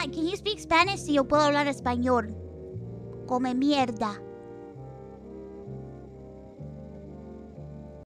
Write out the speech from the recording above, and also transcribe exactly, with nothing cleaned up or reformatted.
can you speak Spanish? Si yo puedo hablar español. Come mierda.